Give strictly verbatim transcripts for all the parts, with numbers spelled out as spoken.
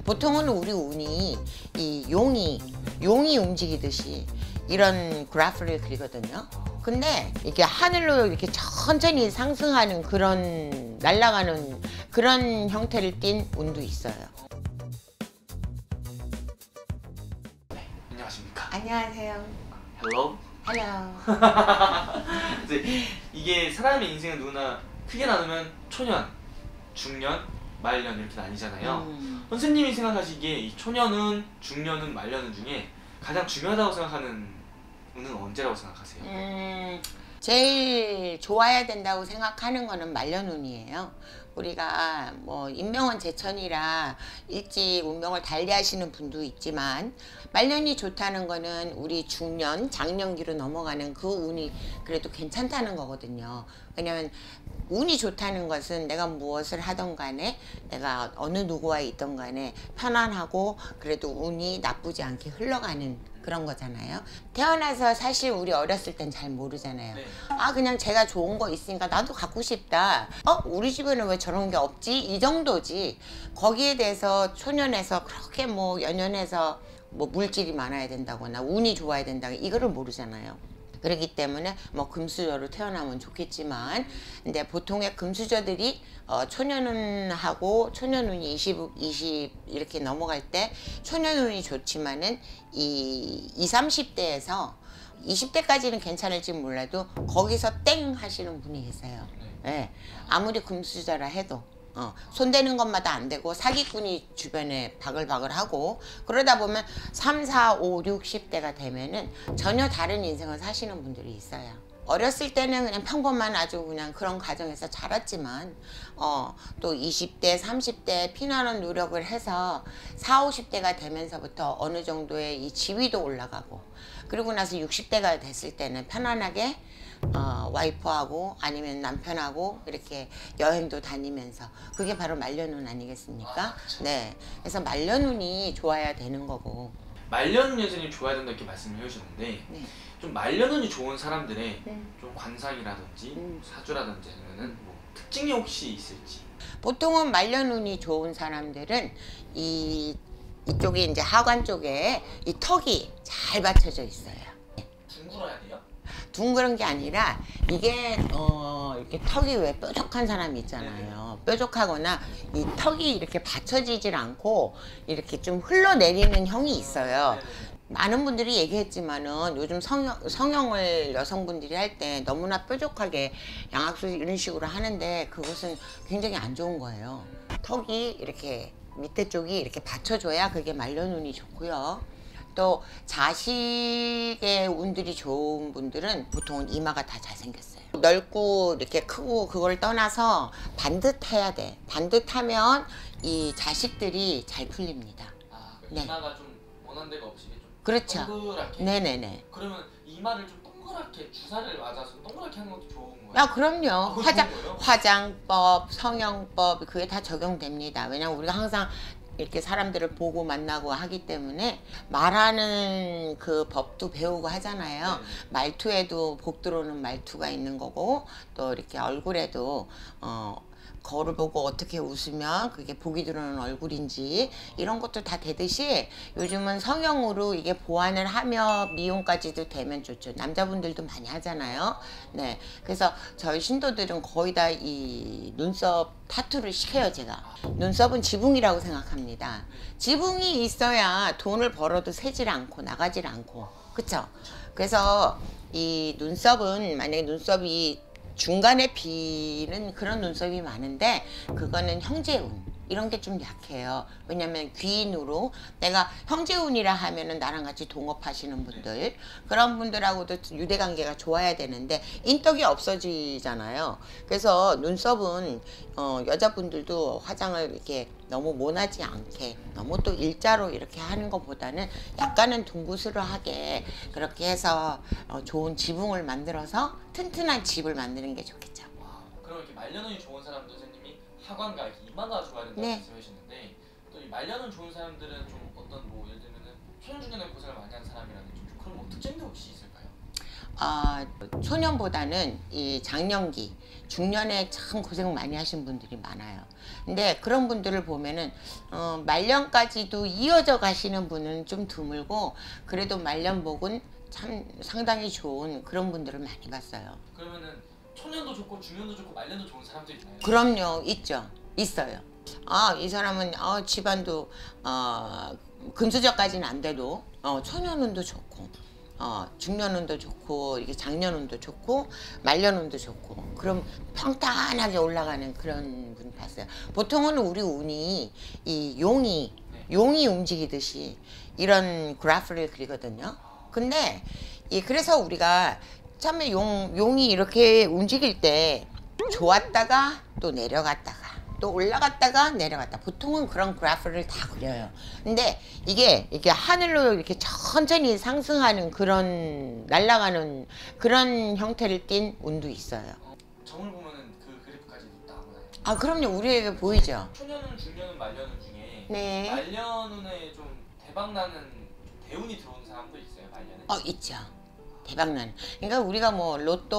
보통은 우리 운이 이 용이 용이 움직이듯이 이런 그래프를 그리거든요. 근데 이게 하늘로 이렇게 천천히 상승하는 그런 날아가는 그런 형태를 띤 운도 있어요. 네, 안녕하십니까? 안녕하세요. Hello. Hello. 이제 이게 사람의 인생은 누구나 크게 나누면 초년, 중년, 말년 이렇게 나뉘잖아요. 음. 선생님이 생각하시기에 이 초년은, 중년은, 말년은 중에 가장 중요하다고 생각하는 운은 언제라고 생각하세요? 음, 제일 좋아야 된다고 생각하는 거는 말년운이에요. 우리가 뭐 인명은 제천이라 일찍 운명을 달리하시는 분도 있지만 말년이 좋다는 거는 우리 중년, 장년기로 넘어가는 그 운이 그래도 괜찮다는 거거든요. 왜냐면 운이 좋다는 것은 내가 무엇을 하던 간에 내가 어느 누구와 있던 간에 편안하고 그래도 운이 나쁘지 않게 흘러가는 그런 거잖아요. 태어나서 사실 우리 어렸을 땐 잘 모르잖아요. 네. 아 그냥 제가 좋은 거 있으니까 나도 갖고 싶다. 어? 우리 집에는 왜 저런 게 없지? 이 정도지. 거기에 대해서 초년에서 그렇게 뭐 연연해서 뭐 물질이 많아야 된다거나 운이 좋아야 된다고 이거를 모르잖아요. 그렇기 때문에 뭐 금수저로 태어나면 좋겠지만 근데 보통의 금수저들이 어, 초년운하고 초년운이 이십, 이십 이렇게 넘어갈 때 초년운이 좋지만은 이 이십, 삼십 대에서 이십 대까지는 괜찮을지 몰라도 거기서 땡 하시는 분이 계세요. 네. 아무리 금수저라 해도 어, 손대는 것마다 안 되고 사기꾼이 주변에 바글바글하고 그러다 보면 삼, 사, 오, 육십 대가 되면은 전혀 다른 인생을 사시는 분들이 있어요. 어렸을 때는 그냥 평범한 아주 그냥 그런 가정에서 자랐지만 어, 또 이십 대, 삼십 대 피나는 노력을 해서 사, 오십 대가 되면서부터 어느 정도의 이 지위도 올라가고 그리고 나서 육십 대가 됐을 때는 편안하게 어, 와이프하고 아니면 남편하고 이렇게 여행도 다니면서 그게 바로 말년운 아니겠습니까? 아, 네, 그래서 말년운이 좋아야 되는 거고. 말년운 여전히 좋아야 된다 이렇게 말씀을 해주셨는데 네. 좀 말년운이 좋은 사람들의 네. 좀 관상이라든지 음. 사주라든지 아니면은 뭐 특징이 혹시 있을지. 보통은 말년운이 좋은 사람들은 이 이쪽에 이제 하관 쪽에 이 턱이 잘 받쳐져 있어요. 둥글어야 돼요? 둥그런 게 아니라 이게 어 이렇게 턱이 왜 뾰족한 사람이 있잖아요. 뾰족하거나 이 턱이 이렇게 받쳐지질 않고 이렇게 좀 흘러내리는 형이 있어요. 많은 분들이 얘기했지만은 요즘 성형, 성형을 여성분들이 할 때 너무나 뾰족하게 양악수 이런 식으로 하는데 그것은 굉장히 안 좋은 거예요. 턱이 이렇게 밑에 쪽이 이렇게 받쳐줘야 그게 말년운이 좋고요. 또 자식의 운들이 좋은 분들은 보통은 이마가 다 잘생겼어요. 넓고 이렇게 크고 그걸 떠나서 반듯해야 돼. 반듯하면 이 자식들이 잘 풀립니다. 아, 네. 이마가 좀 원한 데가 없이 좀 그렇죠. 동그랗게. 네네네. 그러면 이마를 좀 동그랗게 주사를 맞아서 동그랗게 하는 것도 좋은 거예요? 아 그럼요. 아, 화장, 화장법, 성형법 그게 다 적용됩니다. 왜냐면 우리가 항상 이렇게 사람들을 보고 만나고 하기 때문에 말하는 그 법도 배우고 하잖아요. 네. 말투에도 복 들어오는 말투가 있는 거고 또 이렇게 얼굴에도 어 거울 보고 어떻게 웃으면 그게 복이 들어오는 얼굴인지 이런 것도 다 되듯이 요즘은 성형으로 이게 보완을 하며 미용까지도 되면 좋죠. 남자분들도 많이 하잖아요. 네, 그래서 저희 신도들은 거의 다 이 눈썹 타투를 시켜요. 제가 눈썹은 지붕이라고 생각합니다. 지붕이 있어야 돈을 벌어도 새질 않고 나가질 않고 그쵸? 그래서 이 눈썹은 만약에 눈썹이 중간에 비는 그런 눈썹이 많은데 그거는 형제운 이런 게 좀 약해요. 왜냐면 귀인으로 내가 형제운이라 하면은 나랑 같이 동업하시는 분들 그런 분들하고도 유대관계가 좋아야 되는데 인덕이 없어지잖아요. 그래서 눈썹은 어, 여자분들도 화장을 이렇게 너무 모나지 않게 너무 또 일자로 이렇게 하는 것보다는 약간은 둥그스러하게 그렇게 해서 어, 좋은 지붕을 만들어서 튼튼한 집을 만드는 게 좋겠죠. 와, 그럼 이렇게 말년운이 좋은 사람들 선생님이 하관과 이마가 좋아야 된다고 네. 말씀하셨는데 또 이 말년운 좋은 사람들은 좀 어떤 뭐 예를 들면은 초년중년에 고생을 많이 한 사람이라든지 좀 그런 뭐 특징도 혹시 있을까요? 아, 초년보다는 이 장년기, 중년에 참 고생 많이 하신 분들이 많아요. 근데 그런 분들을 보면은 어, 말년까지도 이어져 가시는 분은 좀 드물고, 그래도 말년복은 참 상당히 좋은 그런 분들을 많이 봤어요. 그러면은 초년도 좋고 중년도 좋고 말년도 좋은 사람들 있나요? 그럼요, 있죠, 있어요. 아, 이 사람은 어, 집안도 어, 금수저까지는 안 돼도 어, 초년운도 좋고, 어, 중년운도 좋고, 이게 장년운도 좋고, 말년운도 좋고, 그럼 평탄하게 올라가는 그런 분 봤어요. 보통은 우리 운이 이 용이 네. 용이 움직이듯이 이런 그래프를 그리거든요. 근데 이 그래서 우리가 처음에 용 용이 이렇게 움직일 때 좋았다가 또 내려갔다가 또 올라갔다가 내려갔다, 보통은 그런 그래프를 다 그려요. 근데 이게 이게 하늘로 이렇게 천천히 상승하는 그런 날아가는 그런 형태를 띈 운도 있어요. 어, 점을 보면은 그 그래프까지 나오나요? 아, 그럼요. 우리에게 보이죠. 초년운, 중년운, 말년운 중에 네. 말년운에 좀 대박나는 대운이 들어오는 사람도 있어요, 말년에? 어, 있죠. 대박난. 그러니까 우리가 뭐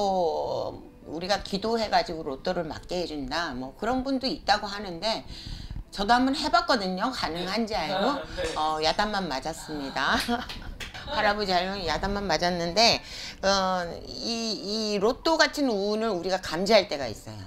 로또, 우리가 기도해가지고 로또를 맞게 해준다, 뭐 그런 분도 있다고 하는데, 저도 한번 해봤거든요. 가능한지 알고. 네. 어, 야단만 맞았습니다. 할아버지 할머니 야단만 맞았는데, 어, 이, 이 로또 같은 운을 우리가 감지할 때가 있어요.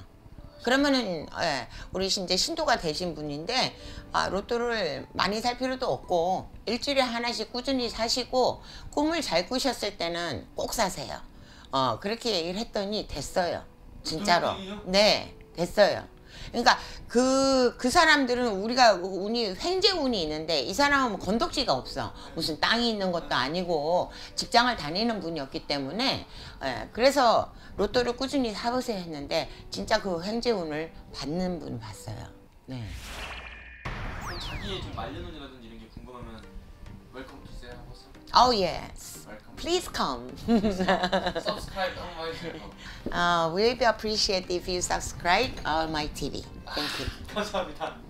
그러면은 예, 우리 이제 신도가 되신 분인데, 아, 로또를 많이 살 필요도 없고 일주일에 하나씩 꾸준히 사시고 꿈을 잘 꾸셨을 때는 꼭 사세요. 어, 그렇게 얘기를 했더니 됐어요. 진짜로. 네, 됐어요. 그러니까 그, 그 사람들은, 우리가 운이 횡재운이 있는데 이 사람은 뭐 건덕지가 없어. 무슨 땅이 있는 것도 아니고 직장을 다니는 분이었기 때문에, 예, 그래서 로또를 꾸준히 사보세요 했는데 진짜 그 횡재운을 받는 분 봤어요. 네. 그럼 자기의 좀 말년운이라든지 이런 게 궁금하면 웰컴 투 세아 호스. Oh yes. 웰컴. Please come. Subscribe on my channel. uh, we'll be appreciated if you subscribe on my T V. Thank you. 감사합니다.